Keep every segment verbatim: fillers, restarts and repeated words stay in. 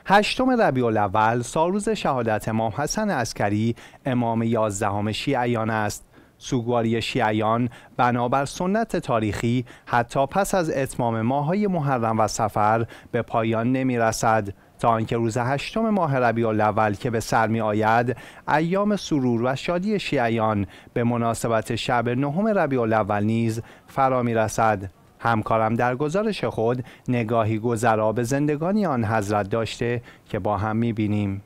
هشتم ربیع الاول سالروز شهادت امام حسن عسکری امام یازدهم شیعیان است. سوگواری شیعیان بنابر سنت تاریخی حتی پس از اتمام ماه‌های محرم و صفر به پایان نمی رسد تا آنکه روز هشتم ماه ربیع الاول که به سر می آید ایام سرور و شادی شیعیان به مناسبت شب نهم ربیع الاول نیز فرا می رسد. همکارم در گزارش خود نگاهی گذرا به زندگانی آن حضرت داشته که با هم می بینیم.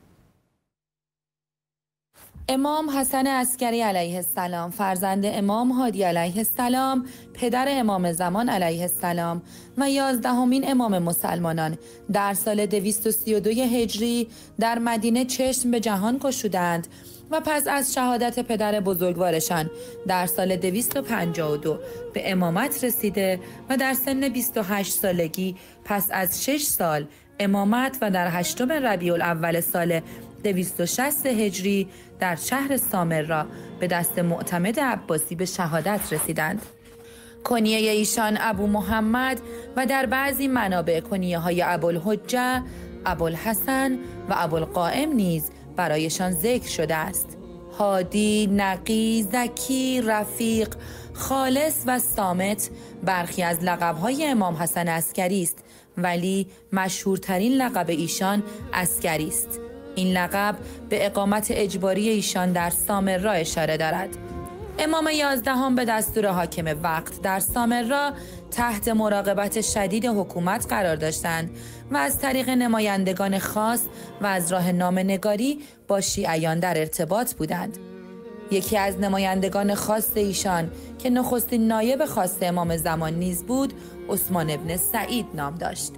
امام حسن عسکری علیه السلام فرزند امام هادی علیه السلام، پدر امام زمان علیه السلام و یازدهمین امام مسلمانان در سال دویست و سی و دو هجری در مدینه چشم به جهان گشودند و پس از شهادت پدر بزرگوارشان در سال دویست و پنجاه و دو به امامت رسیده و در سن بیست و هشت سالگی پس از شش سال امامت و در هشتم ربیع الاول سال دویست و شصت هجری در شهر سامرا به دست معتمد عباسی به شهادت رسیدند. کنیه ایشان ابو محمد و در بعضی منابع کنیه های ابوالحجه، ابوالحسن و ابوالقائم نیز برایشان ذکر شده است. هادی، نقی، زکی، رفیق، خالص و صامت برخی از لقب‌های امام حسن عسکری است، ولی مشهورترین لقب ایشان عسکری است. این لقب به اقامت اجباری ایشان در سامرا اشاره دارد. امام یازدهم به دستور حاکم وقت در سامرا تحت مراقبت شدید حکومت قرار داشتند و از طریق نمایندگان خاص و از راه نامه‌نگاری با شیعیان در ارتباط بودند. یکی از نمایندگان خاص ایشان که نخستین نایب خاص امام زمان نیز بود، عثمان ابن سعید نام داشت.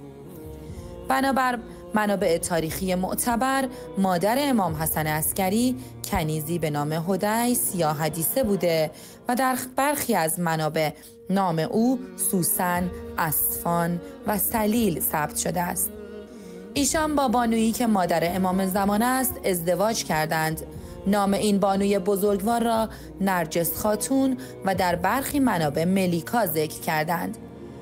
بنابر منابع تاریخی معتبر، مادر امام حسن عسکری کنیزی به نام حدیث یا حدیثه بوده و در برخی از منابع نام او سوسن، اصفان و سلیل ثبت شده است. ایشان با بانویی که مادر امام زمان است ازدواج کردند. نام این بانوی بزرگوار را نرجس خاتون و در برخی منابع ملیکا ذکر کردند.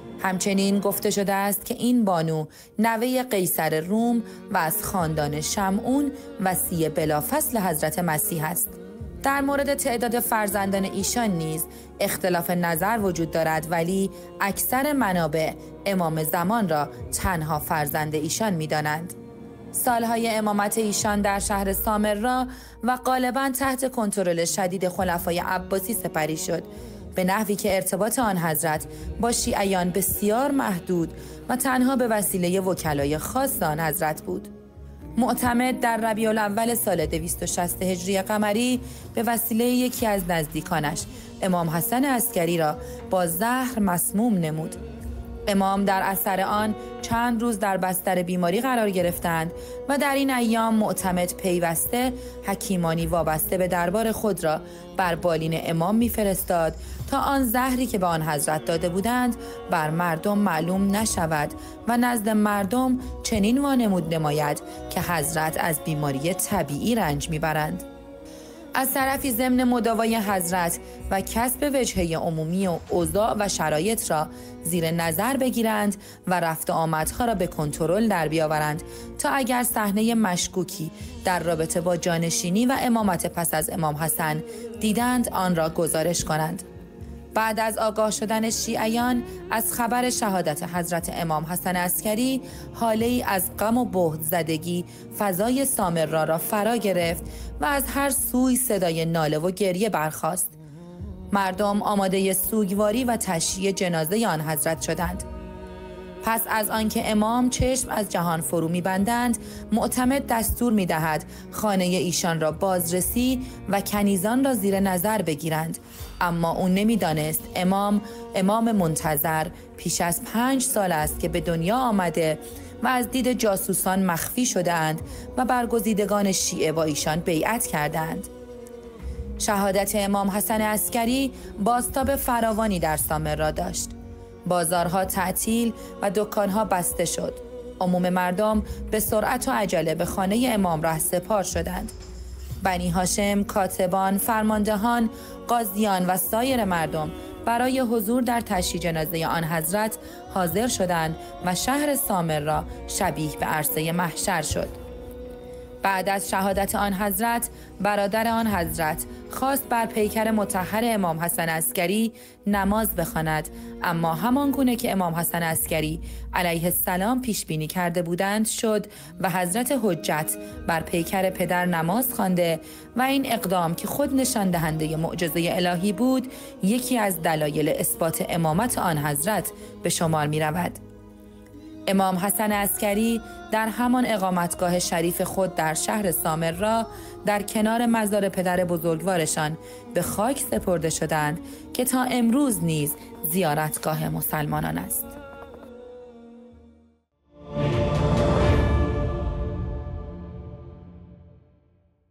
همچنین گفته شده است که این بانو نوه قیصر روم و از خاندان شمعون وصی بلافصل حضرت مسیح است. در مورد تعداد فرزندان ایشان نیز اختلاف نظر وجود دارد، ولی اکثر منابع امام زمان را تنها فرزند ایشان می دانند. سالهای امامت ایشان در شهر سامرا و غالباً تحت کنترل شدید خلفای عباسی سپری شد، به نحوی که ارتباط آن حضرت با شیعیان بسیار محدود و تنها به وسیله وکلای خاص آن حضرت بود. معتمد در ربیع الاول سال دویست و شصت هجری قمری به وسیله یکی از نزدیکانش امام حسن عسکری را با زهر مسموم نمود. امام در اثر آن چند روز در بستر بیماری قرار گرفتند و در این ایام معتمد پیوسته حکیمانی وابسته به دربار خود را بر بالین امام می‌فرستاد تا آن زهری که به آن حضرت داده بودند بر مردم معلوم نشود و نزد مردم چنین وانمود نماید که حضرت از بیماری طبیعی رنج می‌برند. از طرفی ضمن مداوای حضرت و کسب وجهه عمومی و اوضاع و شرایط را زیر نظر بگیرند و رفت آمدها را به کنترل در بیاورند تا اگر صحنه مشکوکی در رابطه با جانشینی و امامت پس از امام حسن دیدند آن را گزارش کنند. بعد از آگاه شدن شیعیان از خبر شهادت حضرت امام حسن عسکری، حاله‌ای از غم و بهت زدگی فضای سامرا را فرا گرفت و از هر سوی صدای ناله و گریه برخاست. مردم آماده سوگواری و تشییع جنازه آن حضرت شدند. پس از آنکه امام چشم از جهان فرو می‌بندند، معتمد دستور می‌دهد خانه ایشان را بازرسی و کنیزان را زیر نظر بگیرند، اما او نمی‌دانست امام امام منتظر پیش از پنج سال است که به دنیا آمده و از دید جاسوسان مخفی شده‌اند و برگزیدگان شیعه با ایشان بیعت کردند. شهادت امام حسن عسکری بازتاب فراوانی در سامرا داشت. بازارها تعطیل و دکانها بسته شد. عموم مردم به سرعت و عجله به خانه امام ره سپار شدند. بنی هاشم، کاتبان، فرماندهان، قاضیان و سایر مردم برای حضور در تشییع جنازه آن حضرت حاضر شدند و شهر سامر را شبیه به عرصه محشر شد. بعد از شهادت آن حضرت، برادر آن حضرت خواست بر پیکر مطهر امام حسن عسکری نماز بخواند، اما همان گونه که امام حسن عسکری علیه السلام پیش بینی کرده بودند شد و حضرت حجت بر پیکر پدر نماز خوانده و این اقدام که خود نشان دهنده معجزه الهی بود، یکی از دلایل اثبات امامت آن حضرت به شمار می رود. امام حسن عسکری در همان اقامتگاه شریف خود در شهر سامر را در کنار مزار پدر بزرگوارشان به خاک سپرده شدند که تا امروز نیز زیارتگاه مسلمانان است.